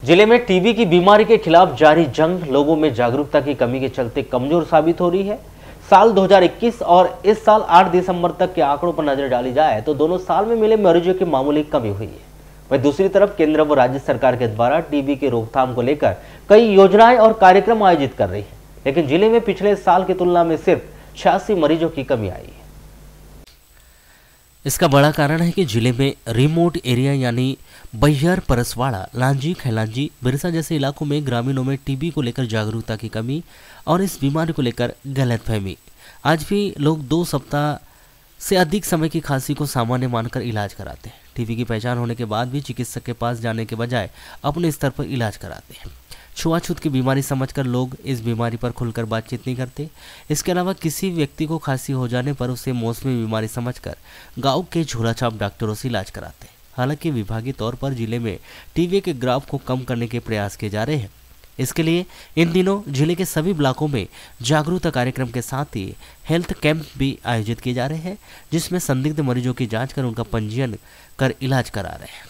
जिले में टीबी की बीमारी के खिलाफ जारी जंग लोगों में जागरूकता की कमी के चलते कमजोर साबित हो रही है। साल 2021 और इस साल 8 दिसंबर तक के आंकड़ों पर नजर डाली जाए तो दोनों साल में मिले मरीजों की मामूली कमी हुई है। वहीं दूसरी तरफ केंद्र व राज्य सरकार के द्वारा टीबी की रोकथाम को लेकर कई योजनाएं और कार्यक्रम आयोजित कर रही है, लेकिन जिले में पिछले साल की तुलना में सिर्फ 86 मरीजों की कमी आई है। इसका बड़ा कारण है कि जिले में रिमोट एरिया यानी बैहर, परसवाड़ा, लांजी, खैलांजी, बिरसा जैसे इलाकों में ग्रामीणों में टीबी को लेकर जागरूकता की कमी और इस बीमारी को लेकर गलतफहमी। आज भी लोग 2 सप्ताह से अधिक समय की खांसी को सामान्य मानकर इलाज कराते हैं। टीबी की पहचान होने के बाद भी चिकित्सक के पास जाने के बजाय अपने स्तर पर इलाज कराते हैं। छुआछूत की बीमारी समझकर लोग इस बीमारी पर खुलकर बातचीत नहीं करते। इसके अलावा किसी व्यक्ति को खांसी हो जाने पर उसे मौसमी बीमारी समझकर गांव के झोलाछाप डॉक्टरों से इलाज कराते हैं। हालांकि विभागीय तौर पर जिले में टीबी के ग्राफ को कम करने के प्रयास किए जा रहे हैं। इसके लिए इन दिनों जिले के सभी ब्लॉकों में जागरूकता कार्यक्रम के साथ ही हेल्थ कैंप भी आयोजित किए जा रहे हैं, जिसमें संदिग्ध मरीजों की जांच कर उनका पंजीयन कर इलाज करा रहे हैं।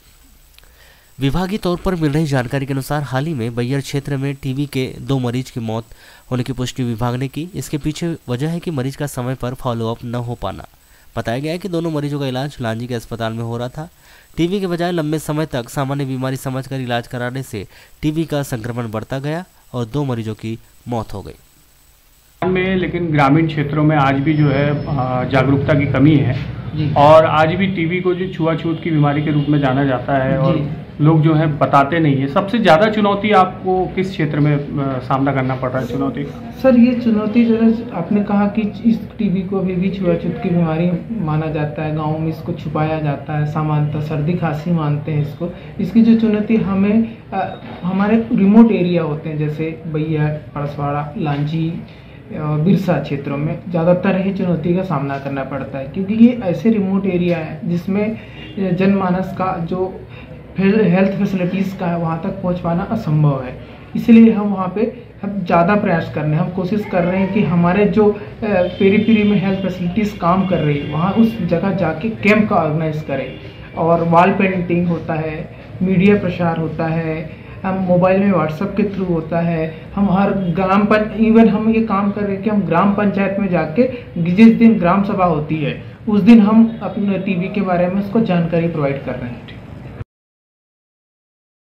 विभागीय तौर पर मिल रही जानकारी के अनुसार हाल ही में बैहर क्षेत्र में टीबी के 2 मरीज की मौत होने की पुष्टि विभाग ने की। इसके पीछे वजह है कि मरीज का समय पर फॉलोअप न हो पाना। बताया गया है कि दोनों मरीजों का इलाज लांजी के अस्पताल में हो रहा था। टीबी के बजाय लंबे समय तक सामान्य बीमारी समझकर इलाज कराने से टीबी का संक्रमण बढ़ता गया और 2 मरीजों की मौत हो गई। में लेकिन ग्रामीण क्षेत्रों में आज भी जो है जागरूकता की कमी है और आज भी टीबी को जो छुआछूत की बीमारी के रूप में जाना जाता है और लोग जो है बताते नहीं है। सबसे ज़्यादा चुनौती आपको किस क्षेत्र में सामना करना पड़ रहा है चुनौती? सर, ये चुनौती जो है आपने कहा कि इस टीबी को अभी भी छुआछूत की बीमारी माना जाता है। गाँव में इसको छुपाया जाता है, सामान्यतः सर्दी खांसी मानते हैं इसको। इसकी जो चुनौती हमें हमारे रिमोट एरिया होते हैं जैसे बैहर, परसवाड़ा, लांजी और बिरसा क्षेत्रों में ज़्यादातर ही चुनौती का सामना करना पड़ता है, क्योंकि ये ऐसे रिमोट एरिया है जिसमें जनमानस का जो हेल्थ फैसिलिटीज़ का है वहाँ तक पहुँच पाना असंभव है। इसलिए हम वहाँ पे ज़्यादा प्रयास कर रहे हैं। हम कोशिश कर रहे हैं कि हमारे जो पेरी में हेल्थ फैसिलिटीज़ काम कर रही है वहाँ उस जगह जाके कैंप का ऑर्गेनाइज करें। और वॉल पेंटिंग होता है, मीडिया प्रचार होता है, हम मोबाइल में व्हाट्सएप के थ्रू होता है। हम हर इवन हम ये काम कर रहे हैं कि हम ग्राम पंचायत में जाके जिस दिन ग्राम सभा होती है उस दिन हम अपने टीबी के बारे में उसको जानकारी प्रोवाइड कर रहे हैं।